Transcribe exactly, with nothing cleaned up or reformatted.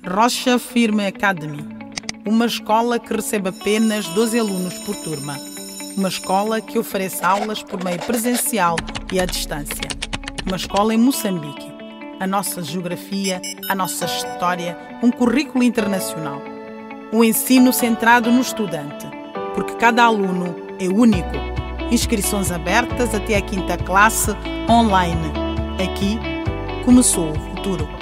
Rocha Firme Academy, uma escola que recebe apenas doze alunos por turma. Uma escola que oferece aulas por meio presencial e à distância. Uma escola em Moçambique. A nossa geografia, a nossa história, um currículo internacional. Um ensino centrado no estudante, porque cada aluno é único. Inscrições abertas até a quinta classe online. Aqui começou o futuro.